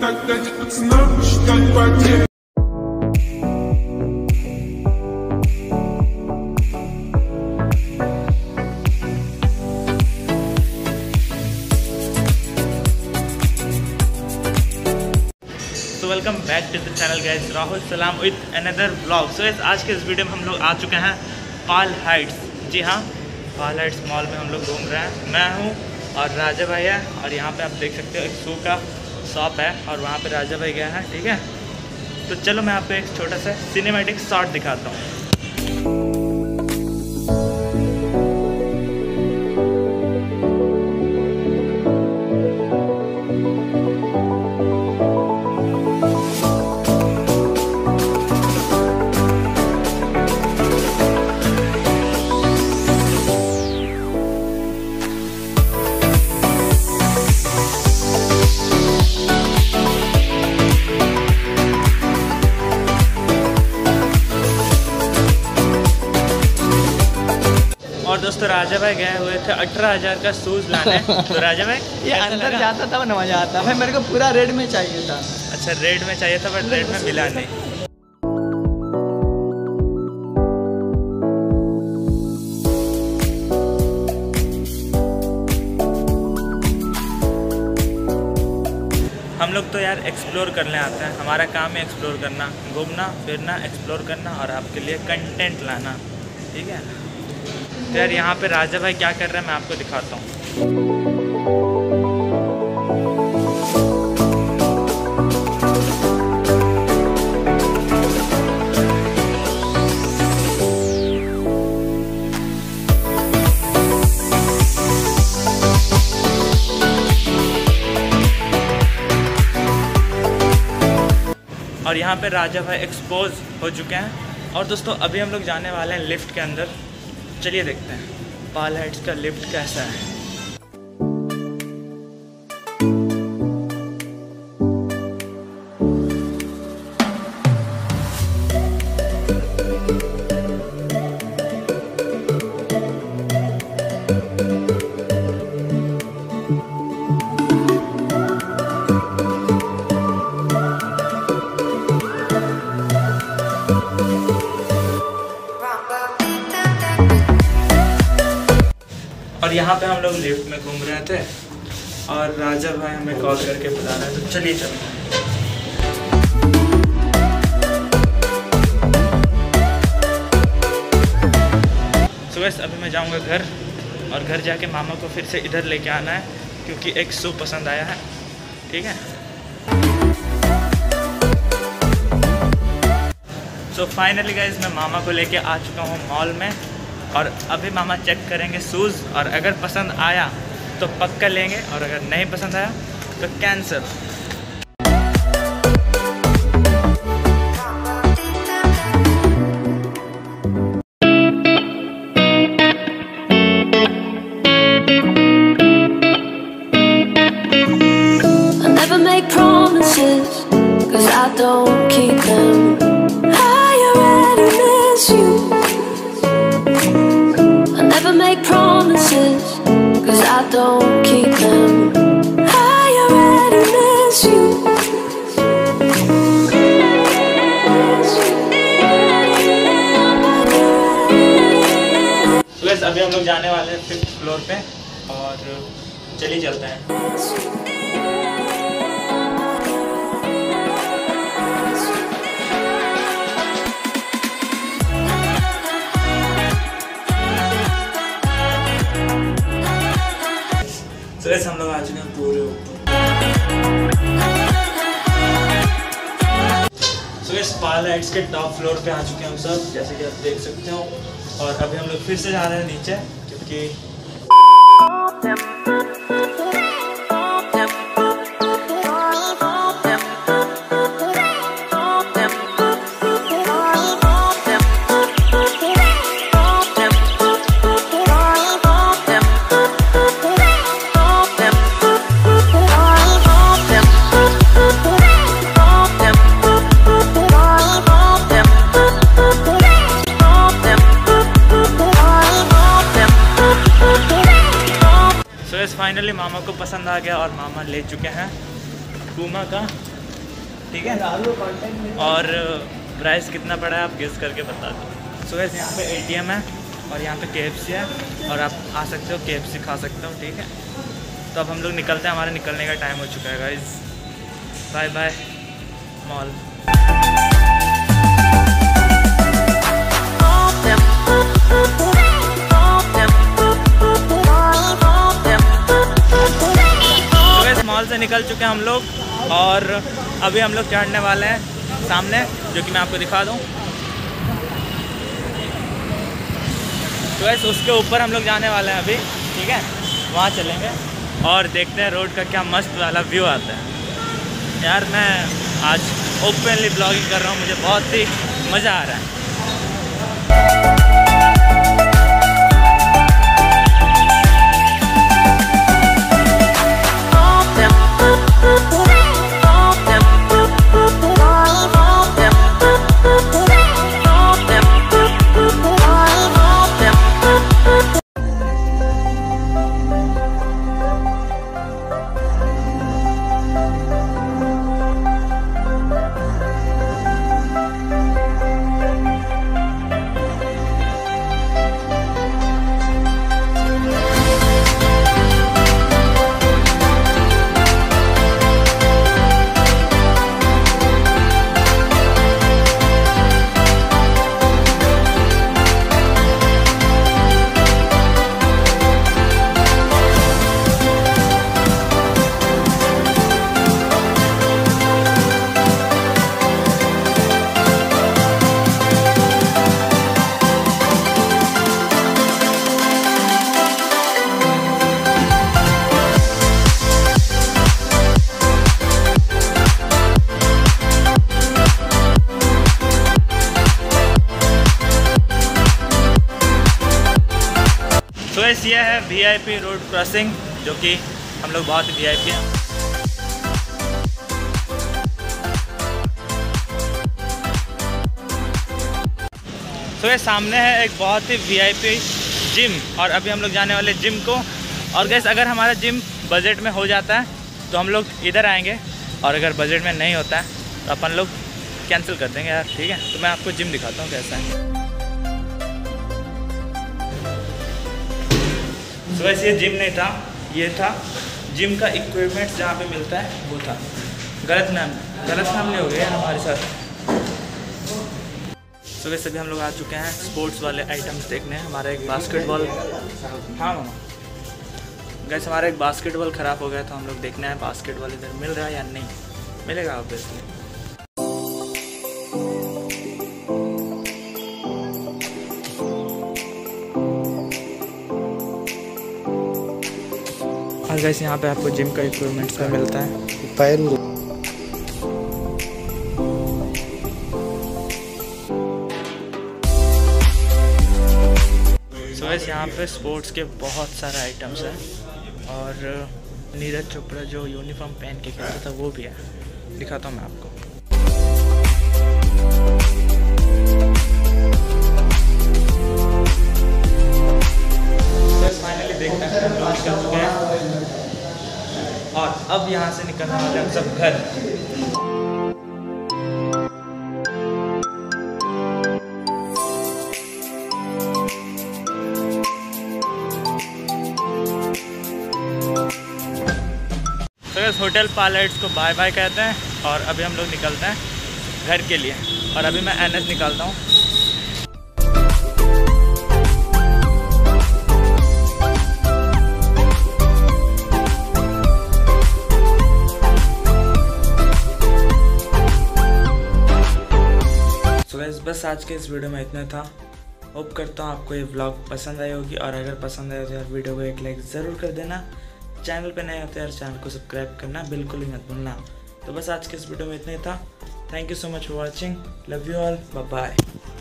дать пацанам посчитать потери. Welcome back to the channel guys, Rahul सलाम with another vlog. सो आज के इस वीडियो में हम लोग आ चुके हैं पाल हाइट्स। जी हाँ, पाल हाइट्स मॉल में हम लोग घूम रहे हैं। मैं हूँ और राजा भाई है, और यहाँ पे आप देख सकते हो एक शू का शॉप है और वहाँ पे राजा भाई गया है। ठीक है, तो चलो मैं आपको एक छोटा सा सिनेमैटिक शॉट दिखाता हूँ। और दोस्तों राजा भाई गए हुए थे 18,000 का शूज़ लाने। तो राजा भाई ये अंदर जाता था ना मज़ा आता भाई। मेरे को पूरा रेड में चाहिए था। अच्छा, रेड में चाहिए था बट रेड में मिला नहीं। हम लोग तो यार एक्सप्लोर करने आते हैं, हमारा काम है एक्सप्लोर करना, घूमना फिरना, एक्सप्लोर करना और आपके लिए कंटेंट लाना। ठीक है, तो यार यहाँ पे राजा भाई क्या कर रहे हैं मैं आपको दिखाता हूँ। और यहाँ पे राजा भाई एक्सपोज हो चुके हैं। और दोस्तों अभी हम लोग जाने वाले हैं लिफ्ट के अंदर। चलिए देखते हैं पाल हाइट्स का लिफ्ट कैसा है। और यहाँ पे हम लोग लिफ्ट में घूम रहे थे और राजा भाई हमें कॉल करके बुला रहे हैं, तो चलिए चलते हैं। सुबह अभी मैं जाऊँगा घर, और घर जाके मामा को फिर से इधर लेके आना है क्योंकि एक शू पसंद आया है। ठीक है, सो फाइनली गाइज मैं मामा को लेके आ चुका हूँ मॉल में, और अभी मामा चेक करेंगे शूज़, और अगर पसंद आया तो पक्का लेंगे और अगर नहीं पसंद आया तो cancel. I never make promises 'cause I don't keep them. I already miss you. Make promises 'cause I don't keep them. I already miss you. तो guys अभी हम लोग जाने वाले हैं 5th फ्लोर पे, और चलिए चलते हैं। तो वैसे हम लोग आ चुके हैं पूरे ऊपर। तो इस पाल हाइट्स के टॉप फ्लोर पे आ चुके हैं हम सब, जैसे कि आप देख सकते हो। और अभी हम लोग फिर से जा रहे हैं नीचे क्योंकि फाइनली मामा को पसंद आ गया और मामा ले चुके हैं पूमा का ठीक है, और प्राइस कितना पड़ा है आप गेस करके बता दो। सो गाइस यहाँ पे ATM है और यहाँ पे KFC है और आप आ सकते हो, KFC खा सकते हो, ठीक है। तो अब हम लोग निकलते हैं, हमारे निकलने का टाइम हो चुका है guys. Bye bye mall. Mall से निकल चुके हैं हम लोग और अभी हम लोग चढ़ने वाले हैं सामने, जो कि मैं आपको दिखा दूं। तो वैसे उसके ऊपर हम लोग जाने वाले हैं अभी, ठीक है। वहाँ चलेंगे और देखते हैं रोड का क्या मस्त वाला व्यू आता है। यार मैं आज ओपनली ब्लॉगिंग कर रहा हूँ, मुझे बहुत ही मज़ा आ रहा है। तो ये है VIP रोड क्रॉसिंग, जो कि हम लोग बहुत ही VIP हैं। तो ये सामने है एक बहुत ही VIP जिम और अभी हम लोग जाने वाले जिम को। और गैस अगर हमारा जिम बजट में हो जाता है तो हम लोग इधर आएंगे, और अगर बजट में नहीं होता है तो अपन लोग कैंसिल कर देंगे यार, ठीक है। तो मैं आपको जिम दिखाता हूँ कैसा है। तो वैसे ये जिम नहीं था, ये था जिम का इक्विपमेंट जहाँ पे मिलता है वो था। गलत नाम नहीं हो गया हमारे साथ। तो वैसे भी हम लोग आ चुके हैं स्पोर्ट्स वाले आइटम्स देखने। हमारा एक बास्केटबॉल, हाँ मामा गैस, हमारा एक बास्केटबॉल ख़राब हो गया था, हम लोग देखना है बास्केटबॉल इधर मिल रहा है या नहीं। मिलेगा ऑब्वियसली। और गैस यहाँ पे आपको जिम का इक्विपमेंट्स में मिलता है। तो गैस यहाँ पे स्पोर्ट्स के बहुत सारे आइटम्स हैं और नीरज चोपड़ा जो यूनिफॉर्म पहन के खेलता था वो भी है, दिखाता हूँ मैं आपको। फाइनली देखते हैं हम लोग निकल चुके हैं और अब यहाँ से निकलने वाले हम सब घर। तो इस होटल पायलट्स को बाय बाय कहते हैं और अभी हम लोग निकलते हैं घर के लिए। और अभी मैं NS निकालता हूँ। बस आज के इस वीडियो में इतना था। होप करता हूँ आपको ये व्लॉग पसंद आई होगी, और अगर पसंद आए तो यार वीडियो को एक लाइक ज़रूर कर देना। चैनल पे नए होते यार चैनल को सब्सक्राइब करना बिल्कुल ही मत भूलना। तो बस आज के इस वीडियो में इतना ही था। Thank you so much for watching. Love you all, bye bye.